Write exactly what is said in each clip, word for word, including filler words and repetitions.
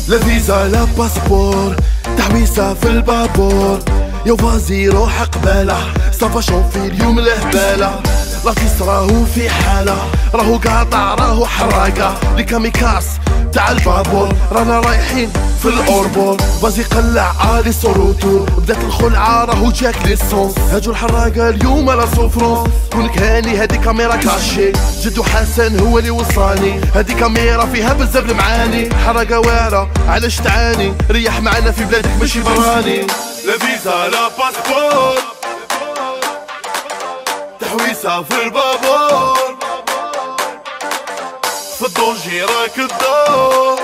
لا فيزا لا باسبور، تحويسة في البابور، يا فازي روح قبالة، صافا شوفي اليوم الهبالة، لطيس راهو في حالة، راهو قاطع راهو حراقة، لي كاميكاس تاع البابور، رانا رايحين في الاوربور، فازي قلع عالي صوروتو، بدات الخلعة راهو جاك ليسونس، هاجو الحراقة اليوم لا سوفرونس، كونك هاني هادي كاميرا كاشي، جدو حسن هو اللي وصاني، هادي كاميرا فيها بزاف المعاني، حراقة واعرة علاش تعاني، ريح معانا في بلادك ماشي براني، لا فيزا لا باسبور، تحويسة في البابور، في الدونجي راك الدور،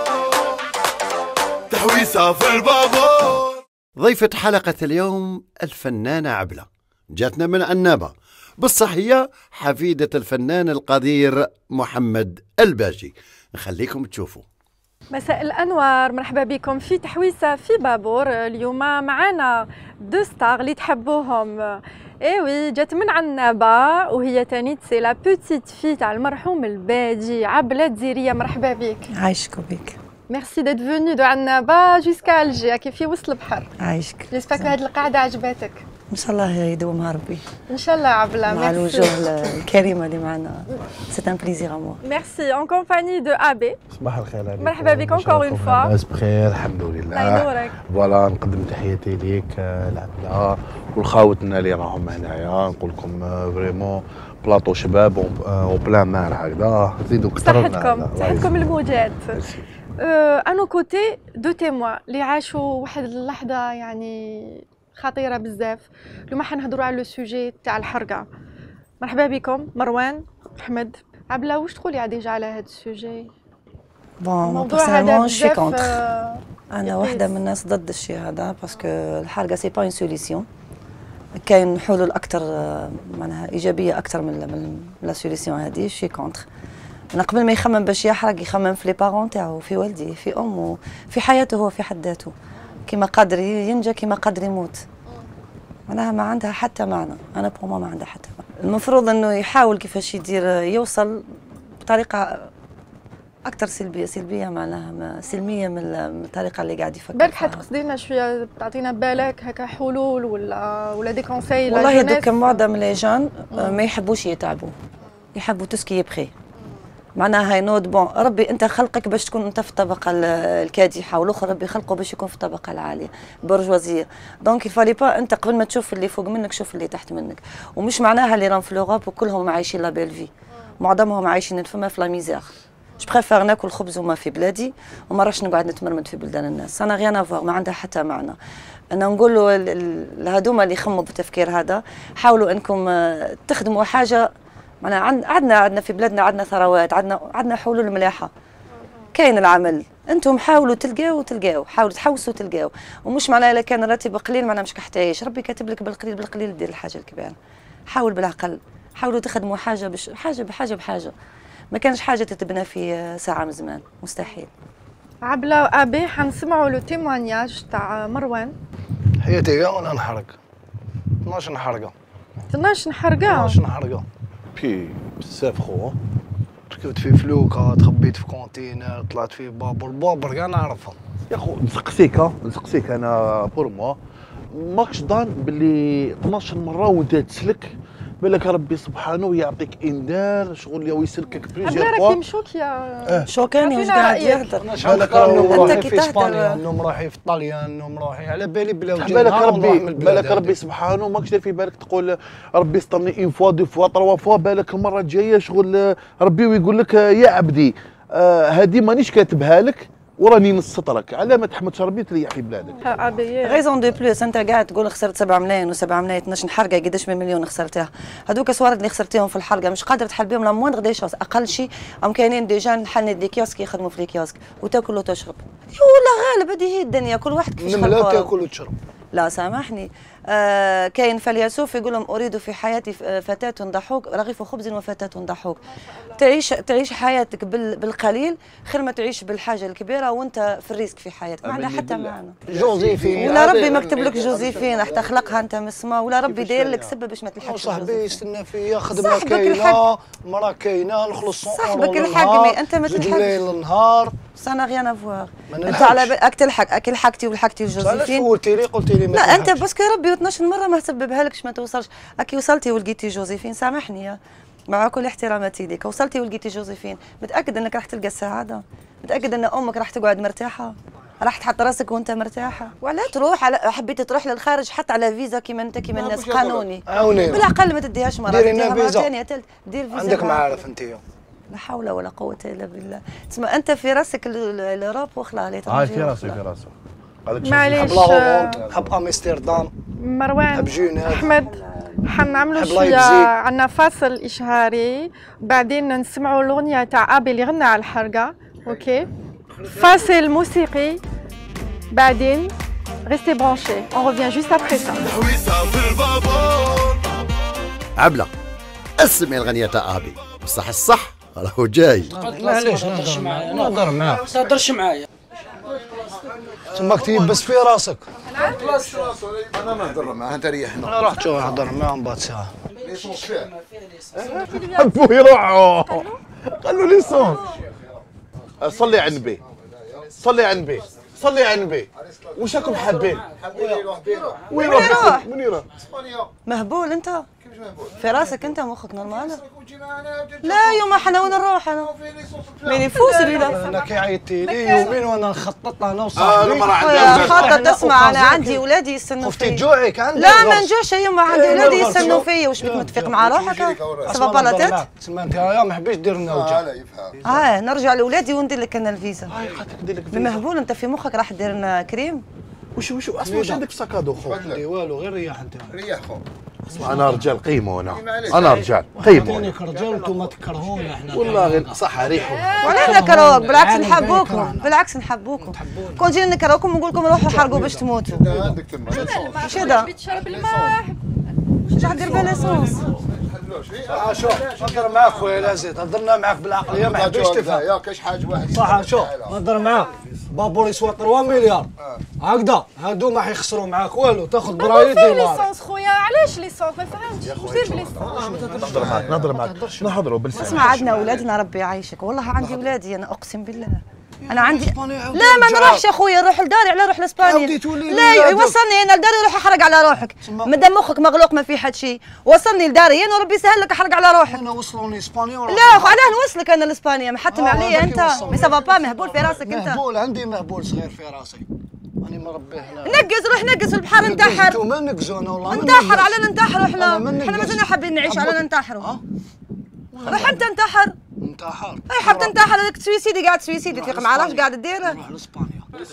تحويسة في البابور. ضيفة حلقة اليوم الفنانة عبلة، جاتنا من عنابة، بصح هي حفيدة الفنان القدير محمد الباجي. نخليكم تشوفوا. مساء الأنوار، مرحبا بكم في تحويسة في بابور. اليوم معنا دو ستار اللي تحبوهم. ايوي جات من عنابة وهي تانيت سي لا بوتيت في تاع المرحوم الباجي عبلة دزيرية. مرحبا بك. عايشكو بك. ميرسي ديت فوني دو عنابة جوسكا الجي كيف وسط البحر. عايشك. جيسباك هاد القعدة عجباتك. ان شاء الله يدومها ربي. ان شاء الله عبلة. مع الوجوه الكريمة اللي معنا. سي ان بليزير ا موا. ميرسي اون كومباني دو ابي. صباح الخير عليك. مرحبا بك اونكور اون فوا. لاباس بخير الحمد لله. الله ينورك. فوالا نقدم تحياتي ليك العبلة والخاوتنا اللي راهم هنايا، نقول لكم فريمون بلاطو شباب اون بلان مار هكذا، زيدوا كثر. صحتكم صحتكم الموجات. انو كوتي دو تيموا اللي عاشوا واحد اللحظه يعني خطيره بزاف. اليوم حنهضروا على لو سوجي تاع الحرقه. مرحبا بكم مروان احمد عبلة. واش تقولي على ديجا على هذا السوجي؟ بون بيرسونيلمون شي كونتر. آه انا واحده من الناس ضد الشيء هذا باسكو الحرقه سي با اون سوليسيون. كاين حلول اكثر معناها ايجابيه اكثر من من لا سوليسيون هذه. شي كونتر. أنا قبل ما يخمم باش يحرق يخمم في لي بارون تاعو، في والديه، في أمه، في حياته هو في حد ذاته. كيما قادر ينجى كيما قادر يموت. معناها ما عندها حتى معنى، أنا بروما ما عندها حتى معنى. المفروض إنه يحاول كيفاش يدير يوصل بطريقة أكثر سلبية، سلبية معناها سلمية من الطريقة اللي قاعد يفكر. بالك حتقصدي لنا شوية تعطينا بالك هكا حلول ولا ولا دي كونساي؟ والله دوكا معظم لي جون ما يحبوش يتعبوا، يحبوا توسكي يبخي. معناها هاي نود بون ربي انت خلقك باش تكون انت في الطبقه الكادحه والاخر ربي خلقه باش يكون في الطبقه العاليه برجوازيه. دونك الفالي با انت قبل ما تشوف اللي فوق منك شوف اللي تحت منك. ومش معناها اللي راهم في لوروب وكلهم عايشين لا بيل في، معظمهم عايشين الفما في لا ميزير. جو بريفير ناكل خبز وما في بلادي وما راش نقعد نتمرمد في بلدان الناس. انا غيان افوار ما عندها حتى معنى. انا نقول له هذوما اللي يخموا بالتفكير هذا حاولوا انكم تخدموا حاجه. معناها عندنا عندنا في بلادنا عندنا ثروات، عندنا عندنا حلول ملاحه. كاين العمل، انتم حاولوا تلقاو وتلقاو، حاولوا تحوسوا وتلقاو، ومش معناها الا كان الراتب قليل معناها مش كحتايش، ربي كاتب لك بالقليل بالقليل دير الحاجه الكبيره. حاول بالعقل، حاولوا تخدموا حاجه بش حاجه بحاجه بحاجه. ما كانش حاجه تتبنى في ساعه من زمان، مستحيل. عبلة ابي حنسمعوا لو تيموانياج تاع مروان. حياتي كاع وانا نحرق. اثناش نحرقه. اثناش نحرقه؟ اثناش نحرقه. بي بزاف خو. ركبت في فلوكه، تخبيت في كونتينر، طلعت في بابور، بابور كاع نعرفهم. يا خو نسقسيك نسقسيك انا بور موا ماكش ضان باللي اثناش مره وانت تسلك بالك ربي سبحانه يعطيك انذار شغل يا يسلكك بليزيور فوا. راكي مشوكيا. شوكاني واش قاعد يهدر. بالك روحي في اسبانيا، انهم رايحين في طاليان، انهم رايحين على بالي بلا وجه. بالك ربي بالك ربي سبحانه ماكش داير في بالك تقول ربي سطرني اون فوا دو فوا تروا فوا، بالك المره الجايه شغل ربي ويقول لك يا عبدي هذه آه مانيش كاتبها لك وراني نسطرك على ما تحمدش ربي تريح في بلادك. غيزون دو بلوس انت قاعد تقول خسرت سبعة ملايين وسبعة ملايين اثناش حرقه قداش من مليون خسرتها. هذوك الصوارد اللي خسرتيهم في الحرقه مش قادر تحل بهم لا موان غدا شوز. اقل شيء هم كاينين ديجا نحل دي كيوسك يخدموا في الكيوسك وتاكل وتشرب. والله غالب هذه هي الدنيا كل واحد كيفاش خلقها. لا تاكل وتشرب. لا سامحني آه كاين فيلسوف يقول لهم اريد في حياتي فتاه ضحوك رغيف خبز وفتاه ضحوك. تعيش تعيش حياتك بالقليل خير ما تعيش بالحاجه الكبيره وانت في الريسك في حياتك. ما عندها حتى معنى. جوزيفين ولا ربي مكتب لك جوزيفين راح تخلقها انت من السماء، ولا ربي داير لك سبب باش ما تلحقش. صاحبي يستنى فيا خدمه كاينه مرا كاينه نخلص صاحبك الحاكمي انت ما تلحقش الليل النهار سانا غيان افواغ. انت على بالك تلحق اكل لحقتي ولحقتي الجوزيفين. علاش سولتي لي قلتي لي ما لا انت باسكو ربي اثناش مرة ما سببها لكش ما توصلش. اكي وصلتي ولقيتي جوزيفين سامحني مع كل احتراماتي ليك، وصلتي ولقيتي جوزيفين متاكد انك راح تلقى السعاده؟ متاكد ان امك راح تقعد مرتاحه؟ راح تحط راسك وانت مرتاحه؟ ولا تروح على حبيتي تروح للخارج حتى على فيزا كيما انت كيما الناس قانوني عاوني بالاقل ما تديهاش مره ديري لنا فيزا ثانيه ثالث دير فيزا عندك معارف انت. لا حول ولا قوه الا بالله. تسمع انت في راسك الاوروب وخلا عليه هاي في راسي في راسي معليش حب لاهورند حب امستردام مروان حب جنيف احمد حنعملوا حب شويه لايبزيغ. عندنا فاصل اشهاري بعدين نسمعوا الاغنيه تاع ابي اللي غنى على الحرقه. اوكي فاصل موسيقي بعدين restez branchés on revient juste après ça. عبلة اسمي الغنية تاع ابي بصح الصح راهو جاي. معليش نهضرش معايا نهضر معاك ما تهضرش معايا تماك تيبس في راسك. انا نهضر معاه انت ريحنا. انا رحت شوف نهضر معاه من بعد ساعه. حبوا يروحوا قالوا لي صوت. صلي على النبي صلي على النبي صلي على النبي. واش راكم حابين؟ وين يروح؟ وين يروح؟ مهبول انت في راسك انت مخك نورمال. لا يوم احنا وين نروح انا مين يفوز بلا انا كي عيطتي لي يومين وانا نخطط انا وصاحبي. يا خاطر تسمع انا عندي ولادي يستنوا خفتي فيا. تجوعك عندي لا ما نجوعش يما عندي ولادي يستنوا فيا. واش بك متفق مع روحك؟ سافا با لا تيت. تسمى انت يا ما حبيتش دير لنا وجه. اه نرجع لولادي وندير لك انا الفيزا. هاي خاطرك ندير لك فيزا. مهبول انت في مخك راح دير لنا كريم. وش وش اسمع واش عندك في ساكادو خو؟ عندي والو غير رياح انت. ريح خو. اسمع انا رجال قيموا انا انا رجال قيموا. عطيني كرجال وانتم ما تكرهونا احنا. والله غير صح ريحوا. ولا نكرهوك بالعكس نحبوكم بالعكس نحبوكم. كون جينا نكرهوكم ونقول لكم روحوا حرقوا باش تموتوا. عندك تما واش هذا؟ بتشرب الماء واش راح دير بها ليسونس؟ صح شوف نهضر معاك خويا لازم هضرنا معاك بالعقليه ما حبيتش تفهم. يا كاش حاجه واحد صح شوف نهضر معاك بابور يسوى ثلاثة مليار هكذا هادو ما حيخسروا معاك والو تاخذ برايد فيه دينار. ليسونس خويا علاش ليسونس ما فهمتش واش دير بليسونس. نهضر معاك نهضر معاك نهضروا بالسلام. اسمع عندنا ولادنا ربي يعيشك والله عندي ولادي انا اقسم بالله انا عندي لا ما نروحش اخويا نروح لداري على نروح لاسبانيا. لا يوصلني انا لداري روح احرق على روحك مادام مخك مغلوق ما في حد شيء. وصلني لداري انا وربي يسهل لك احرق على روحك. انا وصلوني اسبانيا لا اخو علاه نوصلك انا لاسبانيا محتم عليا انت مي سافا با مهبول في راسك انت. مهبول عندي مهبول صغير في راسي راني مربيه هنا. نقز روح نقز في البحر انتحر. انتوما نقزوا انا والله انتحر على ننتحروا احنا أنا من احنا نقز. مازلنا حابين نعيشوا على ننتحروا. روح انت انتحر. انتحر اي حاب تنتحر هذاك تسويسيدي قاعد تسويسيدي تفيق مع راش قاعد دير. نروح لاسبانيا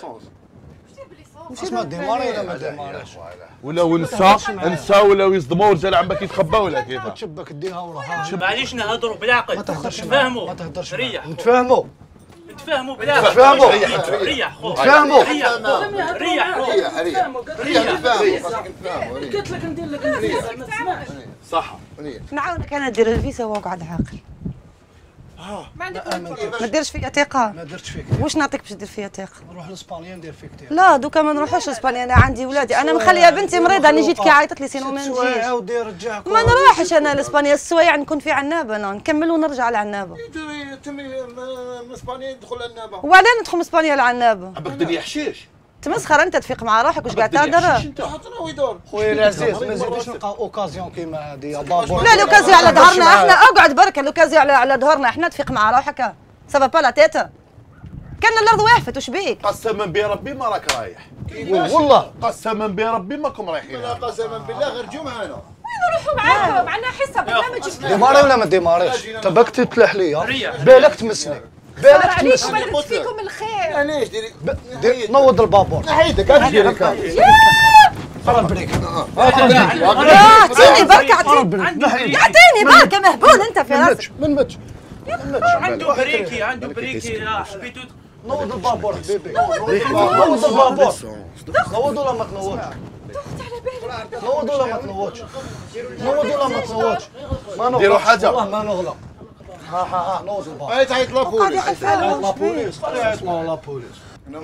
اسمع ديماري ولا ما ديماريش ولا ونسى نسى ولا يصدموا رجال عمك يتخباو ولا كيف؟ تشبك ديها وراها. معليش نهضروا بالعقل ما تهضرش نتفاهموا ما تهضرش ريح نتفاهموا نتفاهموا بالعقل نتفاهموا ريح خو نتفاهموا ريح خو ريح خو ريح ريح ريح نتفاهموا قلت لك ندير لك الفيزا ما تسمعش. صح. نعاونك انا ندير الفيزا واقعد عاقل. ما عندك ما ديرش فيا ثقه. ما درتش فيك واش نعطيك باش دير فيا ثقه؟ نروح لاسبانيا ندير فيك كثير. لا دوكا ما نروحوش اسبانيا انا عندي ولادي انا مخليه بنتي مريضه انا جيت كي عيطت لي سينو ما نجيش. ودير رجعك ما نروحش انا لاسبانيا السوايع نكون في عنابه انا نكمل ونرجع لعنابه. تمي من اسبانيا يدخل النابه. وعلاه ندخل من اسبانيا لعنابه؟ عمك دنيا حشيش. تمسخر انت تفيق مع روحك واش قاعد تهضر؟ حطنا ويدور خويا العزيز ما نزيدوش نلقى اوكازيون كيما هذه يا بابا. لا لوكازيو على ظهرنا احنا اقعد برك لوكازيو على على ظهرنا احنا تفيق مع روحك سافا با لا تيتا. كان الارض وقفت واش بيك؟ قسما بربي ما راك رايح. والله قسما بربي ماكم رايحين. قسما بالله غير جو معنا. نروحوا معاكم معنا حصه برنامج ديماري ولا ما ديماريش؟ تبك تتلح لي ريح. بالك تمسني بالك عليكم تمسني انا فيكم الخير. علاش ديري دير- نوض البابور. نحيدك اش ديري كان. خرب بريك لا اعطيني برك اعطيني اعطيني برك مهبول انت في راسك. من متش عنده بريكي عنده بريكي لا حبيتو نوض البابور حبيبي نوض البابور نوض ولا ما تنوضش؟ نوض ولا ما تنوضش؟ نوض ولا ما تنوضش؟ ما نغلق ديروا حاجة. والله ما نغلق. ها ها ها نوض الباب. هاي تعيط لابوليس. لابوليس اسمه لابوليس.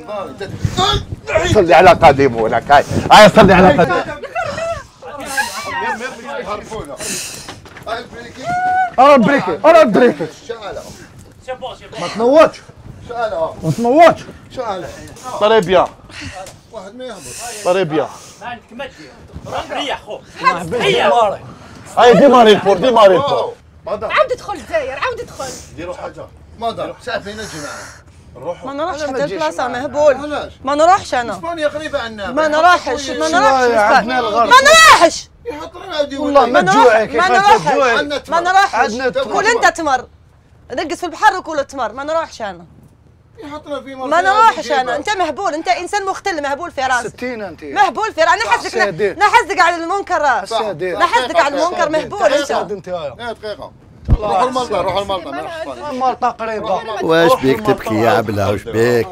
صلي على قديمونك هاي هاي صلي على قديمونك. انا بريكي انا بريكي. ما تنوضش. ما تنوضش. طري بيان. واحد ما يهبط. طري بيان. ما عندك ما دير ريح خو ماري. هاي ديماري البور ديماري البور. عاود دخل الجزائر عاود دخل. ديروا حاجه ماذا ساعه بين الجماعه ما نروحش حتى البلاصه مهبول. علاش ما نروحش انا. اسبانيا قريبه عنا ما نروحش ما نروحش عندنا الغرب. ما نروحش يحط لنا عادي والله ما ما تجوعي نروحش ما كيف تجوعي. نروحش ما نروحش عندنا كل انت تمر رقص في البحر وكل تمر ما نروحش انا يحط لنا في ما نروحش انا انت مهبول انت انسان مختل مهبول في راسك ستين انت. مهبول في راسك نحسدك سيدي. نحسدك على المنكر سيدي. نحسدك على المنكر مهبول انت انت يا ايه دقيقه روح الملطه روح الملطه ما راحش اسبانيا مالطا قريبه. واش بيك تبكي يا عبله واش بيك؟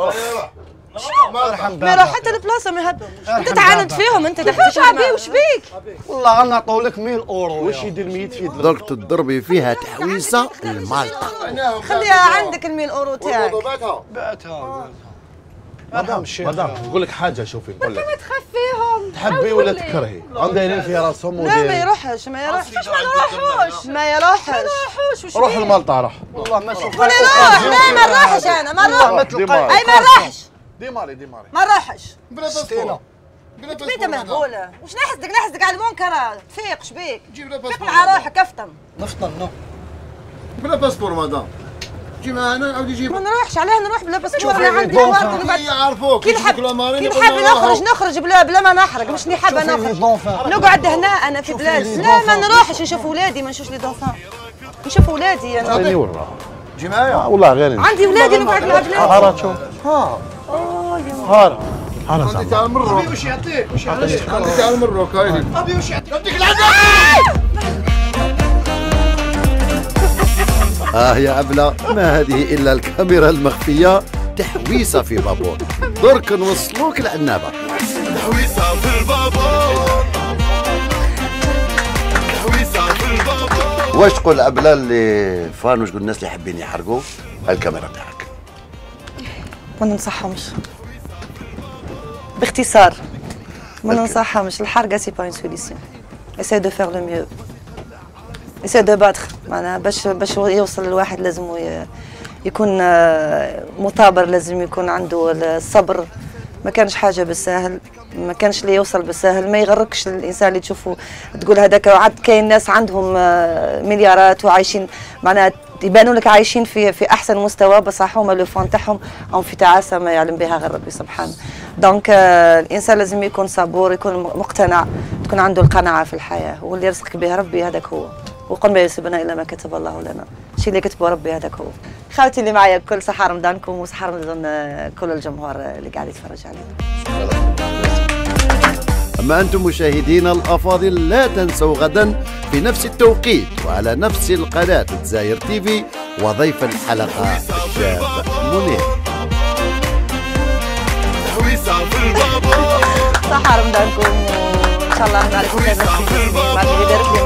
ما راح حتى البلاصه مهبول انت تعاند فيهم انت تحكي شعبي وش بيك والله غنعطيو لك مية اورو. واش يدير ميت في يد درك تضربي فيها تحويسه المالطه. خليها عندك الميل اورو تاعك بعتها. مدام الشيخ. مدام نقول لك حاجه شوفي نقول لك ما تخاف فيهم. تحبي ولا تكرهي عم دايرين في راسهم لا ما ودايرين يروحش ما يروحش ما نروحوش ما يروحش نروحوش وش روح الملطه روح والله ما نشوف. قولي روح لا ما نروحش انا ما نروح ديماري اي ما نروحش ديماري ديماري ما نروحش بلا باسبور بلا انت باسبور مهبوله وش نحسدك نحسدك على المنكر فيق شبيك جيب لنا فيق باسبور على روحك افتم نفطن نو. بلا باسبور مدام جي معنا عاود يجيب ما نروحش علاه نروح بلا باسبور شوفي انا عندي بونفان. الوقت اللي بعد يعرفوك كي نحب كي نحب نخرج نخرج بلا بلا ما نحرق مش اللي حابه نخرج نقعد هنا انا في بلاد لا ما نروحش نشوف ولادي ما نشوفش لي دونفان نشوف ولادي انا خليني وراه جي معايا والله غير عندي ولادي نقعد مع بلادي هارا شوف ها هارا هارا انت تاع المروك وش يعطيك وش يعطيك. انت تاع المروك هاي ابي وش يعطيك. آه يا عبلة ما هذه إلا الكاميرا المخفية تحويسة في بابور درك نوصلوك العنابة. تحويسه في البابور تحويسه في البابور واش تقول عبلة اللي فان واش تقول الناس اللي حابين يحرقوا الكاميرا تاعك؟ ما ننصحهمش باختصار ما ننصحهمش الحرقه سي با اون سوليسيون اساي دو فير لو ميو اساي دو باتر معناها باش باش يوصل الواحد لازم يكون مثابر لازم يكون عنده الصبر ما كانش حاجه بالساهل ما كانش اللي يوصل بالساهل ما يغركش الانسان اللي تشوفه تقول هذاك عاد كاين ناس عندهم مليارات وعايشين معناها يبانوا لك عايشين في في احسن مستوى بصح هما لو فون تاعهم هم في تعاسه ما يعلم بها غير ربي سبحانه. دونك الانسان لازم يكون صبور يكون مقتنع تكون عنده القناعه في الحياه واللي يرزقك به ربي هذاك هو وقل ما يصيبنا الا ما كتب الله لنا الشيء اللي كتبه ربي هذاك هو. خوتي اللي معايا كل صحه رمضانكم وصحه رمضان كل الجمهور اللي قاعد يتفرج علينا. أما أنتم مشاهدينا الأفاضل لا تنسوا غدا في نفس التوقيت وعلى نفس القناة الجزائر تيفي وضيف الحلقة الشاب منير. في البابور صحة رمضانكم وإن شاء الله نعرفكم مع اللي يبارك لي